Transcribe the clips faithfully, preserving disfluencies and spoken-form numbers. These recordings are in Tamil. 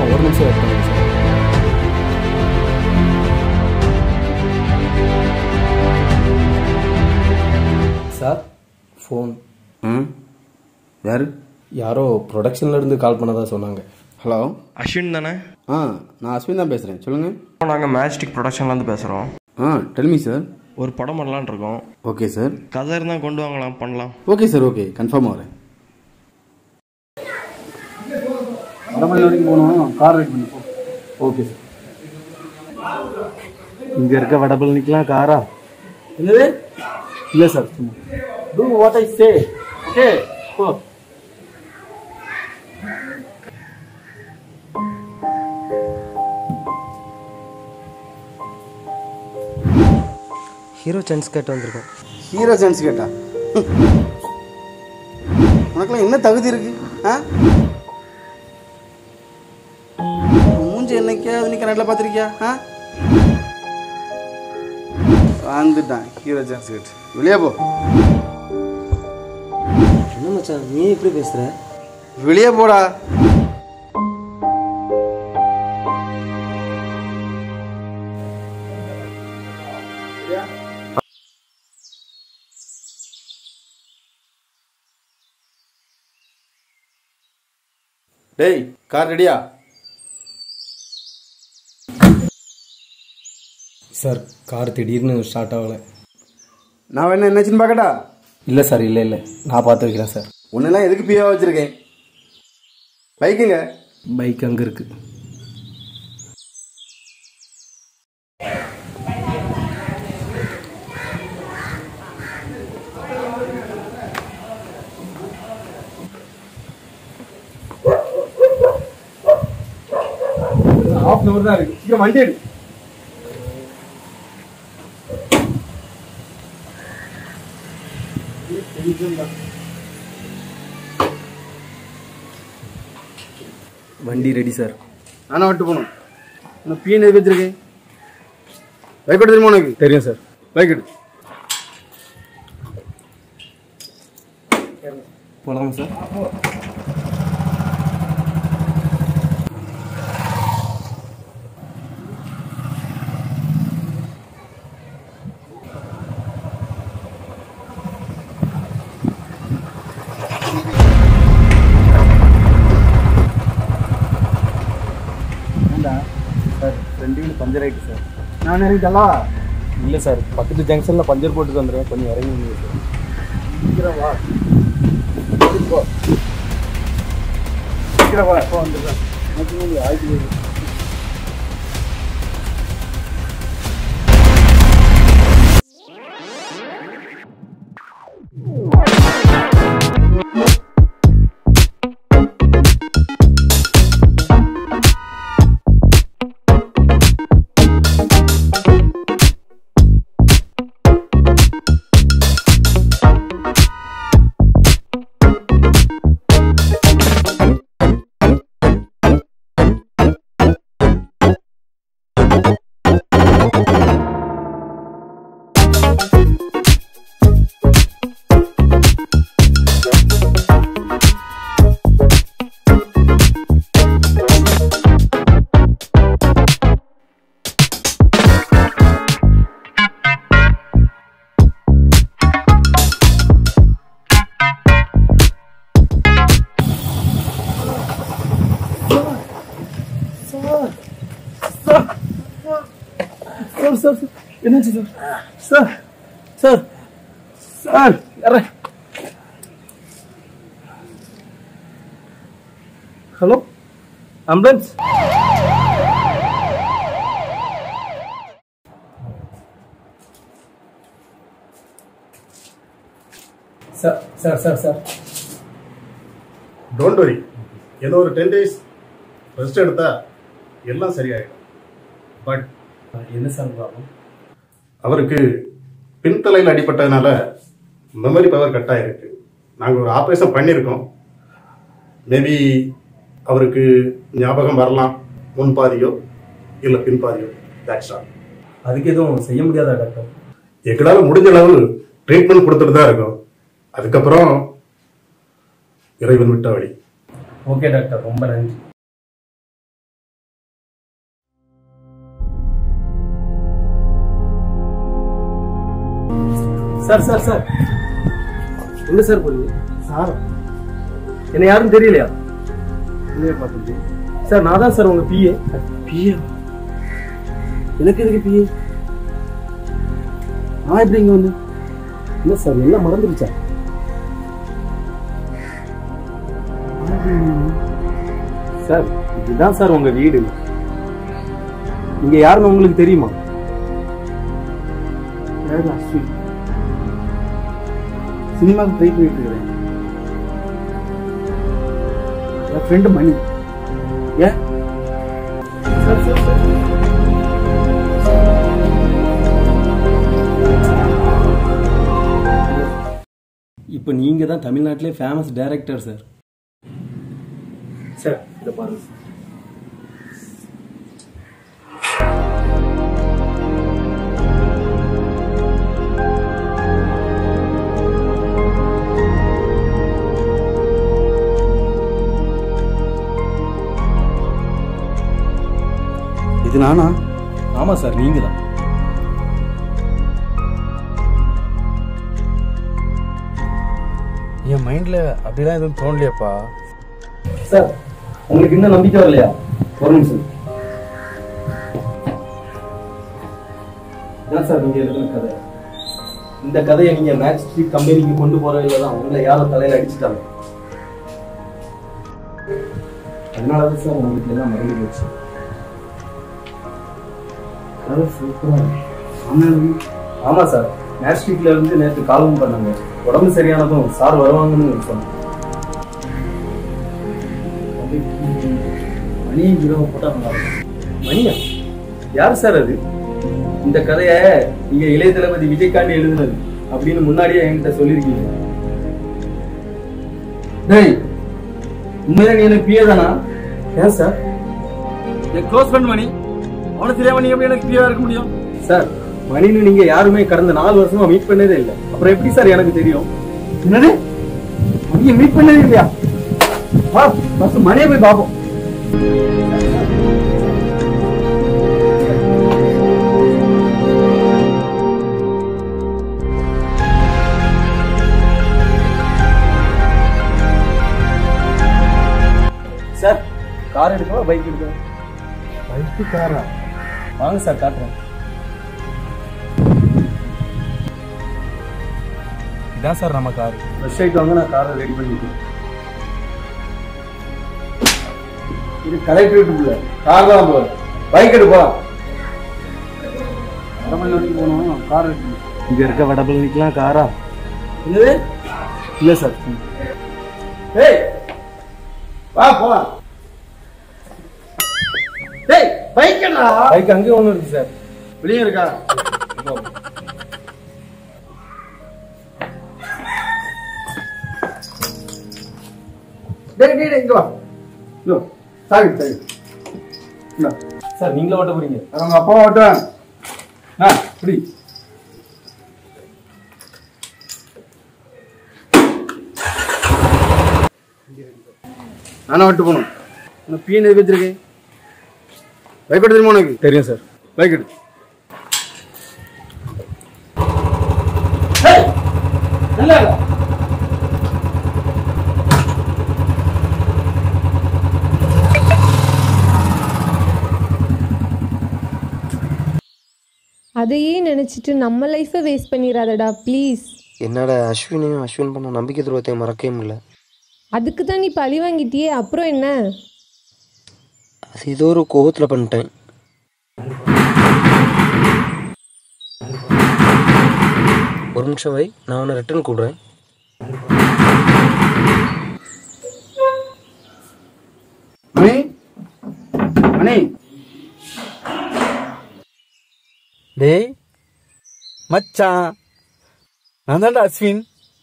ஒரு நிமிஷம் வெயிட் பண்ணுங்க சார். Sir phone. ம் யார்? யாரோ ப்ரொடக்ஷன்லேருந்து கால் பண்ணதா சொன்னாங்க. ஹலோ, அஸ்வின் தானே? ஆ நான் அஸ்வின் தான் பேசுகிறேன். சொல்லுங்கள். நாங்கள் மேஜிக் ப்ரொடக்ஷன்லேருந்து பேசுகிறோம். ஆ டெல்மி சார். ஒரு படம் பண்ணலான் இருக்கோம். Okay sir. கதை இருந்தால் கொண்டு வாங்கலாம், பண்ணலாம். ஓகே சார், ஓகே, கன்ஃபார்மாக வரேன். வடமலை வரைக்கும் போகணும், கார் வெயிட் பண்ணி போ. Okay sir. இங்கே இருக்க வடபழனிக்கெலாம் காரா? என்னது? இல்லை சார், சும்மா do what I say. Okay போ. ஹீரோ சான்ஸ் கேட்டு வந்திருக்கோம். ஹீரோ சான்ஸ் கேட்டா? உனக்குலாம் என்ன தகுதி இருக்கு? ஆ மூஞ்சி என்னைக்காவது நீ கரெக்டில் பார்த்துருக்கியா? ஆ வந்துட்டான் ஹீரோ சான்ஸ் கேட்டு. வெளியே போ. என்ன மச்சான் நீ எப்படி பேசுகிற? வெளியே போடா. டேய், கார் ரெடியா? சார் கார் திடீர்னு ஸ்டார்ட் ஆகலை. நான் வேணா என்னாச்சுன்னு பார்க்கட்டா? இல்லை சார், இல்லை இல்லை, நான் பார்த்து வைக்கிறேன் சார். ஒன்னெல்லாம் எதுக்கு பிஏவா வச்சுருக்கேன்? பைக்குங்க. பைக் அங்கே இருக்குது. ஆஃப் நவர் தான் இருக்கு. சீக்கிரம் வண்டி எடு. வண்டி ரெடி சார். நானும் விட்டு போகணும். இன்னும் பீன் எதுக்கு வச்சிருக்கேன்? பைக் எடுத்து தெரியுமா உனக்கு? தெரியும் சார். பைக் எடு. போகலாமா சார்? சார் ரெண்டு வீடு பஞ்சர் ஆகிட்டு சார். நான் இறங்கிட்டா? இல்லை சார், பக்கத்து ஜங்ஷனில் பஞ்சர் போட்டுட்டு வந்துடுவேன், கொஞ்சம் இறங்கி சார். சீக்கிரம் வா. சீக்கிரம் வா. இப்போ வந்துடுறேன். ஆயிடுச்சு. சார் சார் சார் என்னாச்சு சார்? சார் சார் சார் யார? Hello, ambulance? Sir sir sir sir don't worry. ஏதோ ஒரு டென் டேஸ் ரெஸ்ட் எடுத்தா எல்லாம் சரியாயிடும். பட் என்ன சார் ப்ராப்ளம்? அவருக்கு பின்தலையில் அடிபட்டதுனால மெமரி பவர் கட் ஆகிருக்கு. நாங்கள் ஒரு ஆப்ரேஷன் பண்ணியிருக்கோம். மேபி அவருக்கு ஞாபகம் வரலாம், முன் பாதியோ இல்லை பின் பாதியோ. That's all. அதுக்கு எதுவும் செய்ய முடியாதா டாக்டர்? எங்களால் முடிஞ்ச அளவு ட்ரீட்மெண்ட் கொடுத்துட்டு தான் இருக்கோம். அதுக்கப்புறம் இறைவன் விட்ட வழி. ஓகே டாக்டர், ரொம்ப நன்றி. சார் சார் சார் எங்க சார் போறீங்க? சார் என்ன யாரும் தெரியலையா? இல்லையா பார்த்து சார், நான் தான் சார் உங்க பிஏ. பிஏ? எனக்கு எதுக்கு பிஏ? நான் எப்படி இங்க வந்து? இல்ல சார், எல்லாம் மறந்துருச்சா? சார் இதுதான் சார் உங்க வீடு. நீங்க யாருன்னு உங்களுக்கு தெரியுமா? சினிமாவுக்கு ட்ரை பண்ணிட்டு இருக்கிறேன். என் ஃப்ரெண்டு மணி. ஏன் சார் சார் சார் இப்போ நீங்க தான் தமிழ்நாட்டிலே ஃபேமஸ் டைரக்டர் சார். சார் இதை பாருங்க. இது நானா? ஆமா சார், நீங்க தான். என் மைண்ட்ல அப்படிலாம் எதுவும் தோணலையாப்பா. சார் உங்களுக்கு இன்னும் நம்பிக்கை வரலையா? ஒரு நிமிஷம். இதான் சார் நீங்க எழுதுன கதை. இந்த கதையை நீங்க மேட்ச் ஸ்ட்ரீட் கம்பெனிக்கு கொண்டு போறதுல தான் உங்களை யாரோ தலையில அடிச்சுட்டாங்க. அதனாலதான் சார் உங்களுக்கு எல்லாம் மறந்து போச்சு. ஆமா சார், மேட்ச் ஸ்ட்ரீட்ல இருந்து நேற்று காலம் பண்ணாங்க. உடம்பு சரியானதும் சார் வருவாங்கன்னு சொன்னாங்க. மணி ஹீரோ போட்டா மணியா? யார் சார் அது? இந்த கதைய நீங்க இளைய தளபதி விஜய்காண்டி எழுதுனது அப்படின்னு முன்னாடியே என்கிட்ட சொல்லியிருக்கீங்க. டேய், உண்மையில நீ எனக்கு பிஏ தானா? ஏன் சார்? என் க்ளோஸ் ஃப்ரெண்ட் மணி. அவனை தெரியாம நீங்க எப்படி எனக்கு பிஏவா இருக்க முடியும்? சார், மணின்னு நீங்க யாருமே கடந்த நாலு வருஷமா மீட் பண்ணதே இல்லை. அப்புறம் எப்படி சார் எனக்கு தெரியும்? என்னது? மணியை மீட் பண்ணவே இல்லையா? வா ஃபர்ஸ்ட் மணியை போய் பார்ப்போம். சார், கார் எடுக்கவா பைக் எடுக்கவா? பைக்கு காரா? வாங்க சார், காட்டுறேன். இதான் சார் நம்ம கார். ஃப்ரெஷ் ஆயிட்டு வாங்க, நான் காரை ரெடி பண்ணிட்டேன். இது கலெக்டரேட்டுக்குள்ள கார் தான் போகுது. பைக் எடுப்பா. வடமல்லி வரைக்கும் போனோம், கார் எடுக்கணும். இங்க இருக்க வடபழனிக்கெல்லாம் காரா? என்னது? இல்ல சார். ஏய் வா போலாம். டேய் பைக் என்னடா? பைக் அங்கே ஒண்ணு இருக்கு சார். வெளியே இருக்கா? டேய் டேய் இங்க வா. லோ சாவி சாவி. இல்ல சார், நீங்களே ஓட்ட போறீங்க? அவங்க அப்பா ஓட்டுவேன். ஆ இப்படி நானும் ஓட்டு போகணும். உனக்கு பீன் எதுக்கு வச்சிருக்கேன்? பைக் எடுத்து தெரியுமா உனக்கு? தெரியும் சார். பைக் எடு. நல்லா அதையே நினைச்சிட்டு நம்ம லைஃபை வேஸ்ட் பண்ணிடாதடா ப்ளீஸ். என்னோட அஸ்வினையும் அஸ்வின் பண்ண நம்பிக்கை துரோகத்தையும் மறக்கவே முடியல. அதுக்கு தான் நீ பழி வாங்கிட்டியே, அப்புறம் என்ன? அது ஏதோ ஒரு கோவத்தில் பண்ணிட்டேன். ஒரு நிமிஷம் வை, நான் உன்னை ரிட்டர்ன் கூப்பிடுறேன். மணி மணி டேய் மச்சான், நான் தான்டா அஸ்வின்.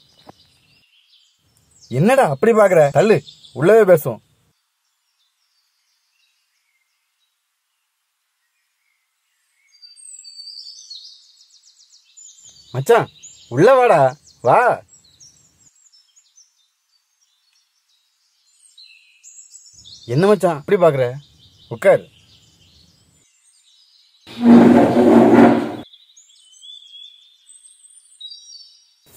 என்னடா அப்படி பாக்குற? தள்ளு, உள்ளவே பேசுவோம். மச்சான் உள்ள வாடா, வா. என்ன மச்சான் அப்படி பாக்குற? உட்கார்.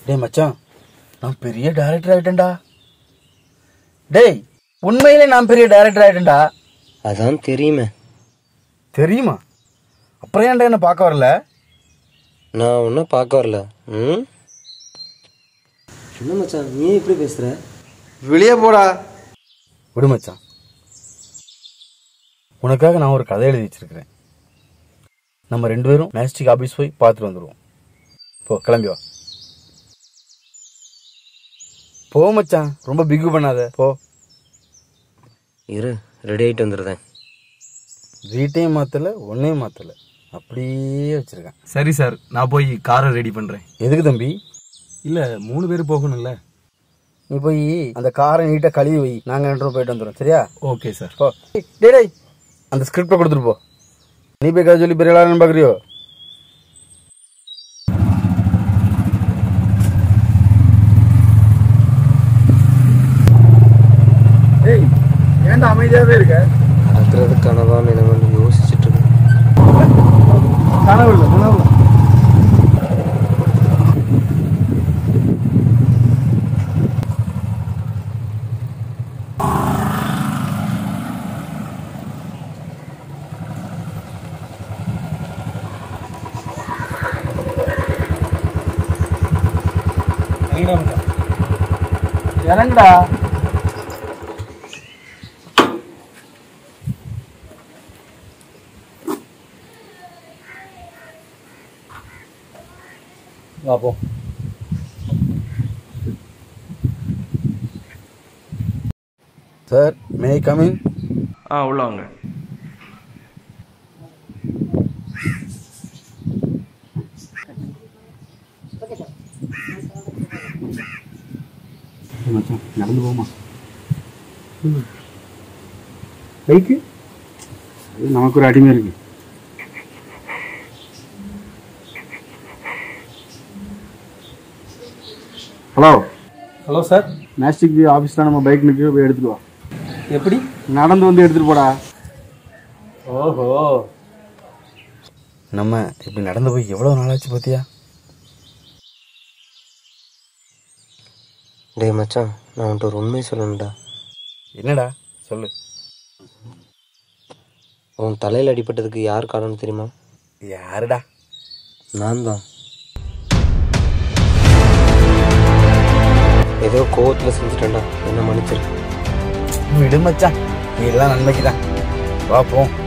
டேய் மச்சான், நான் பெரிய டைரக்டர் ஆயிட்டேன்டா. டேய் உண்மையிலே நான் பெரிய டைரக்டர் ஆயிட்டேன்டா. அதான் தெரியுமே. தெரியுமா? அப்புறம் ஏன்டா என்ன பார்க்க வரல? நான் ஒன்றும் பார்க்க வரல. ம் என்ன மச்சான் நீ எப்படி பேசுகிற? வெளியே போடா. விடு மச்சான், உனக்காக நான் ஒரு கதை எழுதி வச்சிருக்கிறேன். நம்ம ரெண்டு பேரும் மேஜிஸ்டிக் ஆஃபீஸ் போய் பார்த்துட்டு வந்துடுவோம். போ, கிளம்பி வா. போ மச்சான், ரொம்ப பிகு பண்ணாத, போ. இரு, ரெடி ஆகிட்டு வந்துடுறேன். வீட்டையும் மாற்றலை, ஒன்றையும் மாற்றலை, அப்படியே வச்சுருக்கேன். சரி சார், நான் போய் காரை ரெடி பண்ணுறேன். எதுக்கு தம்பி? இல்லை, மூணு பேர் போகணும்ல. நீ போய் அந்த காரை நீட்டாக கழுவி வை, நாங்கள் ரெண்டு போயிட்டு வந்துடுறோம். சரியா? Okay sir. போ. டே டேய், அந்த ஸ்கிரிப்டை கொடுத்துட்டு போ. நீ போய் கதை சொல்லி பெரிய ஆளான்னு பார்க்குறியோ? ஏய், ஏன்டா அமைதியாகவே இருக்க? நடக்கிறது கனவா நினைவு யோசிச்சுட்டு இருக்கேன். கனவு இல்லை, கனவு இல்லை. இறங்குடா. வா. Sir, May I come in? ஆ, உள்ள வாங்க. மச்சான், நடந்து போமா. பைக்கு நமக்கு ஒரு அடிமை இருக்கு. Hello hello sir. மேஜிஸ்டிக் ஆஃபீஸில் நம்ம பைக் நிற்க, போய் எடுத்துட்டு வா. எப்படி? நடந்து வந்து எடுத்துட்டு போடா. ஓஹோ, நம்ம இப்படி நடந்து போய் எவ்வளோ நாளாச்சு பார்த்தியா? டே மச்சான், நான் உன்ட்டு ஒரு உண்மை சொல்லணும்டா. என்னடா சொல்லு. உன் தலையில் அடிபட்டதுக்கு யார் காரணம் தெரியுமா? யாருடா? நான் தான். ஏதோ கோவத்தில் செஞ்சுட்டேன்டா, என்ன மன்னிச்சிரு. விடு மச்சான், நீ எல்லாம் நன்மைக்கு தான். வா போ.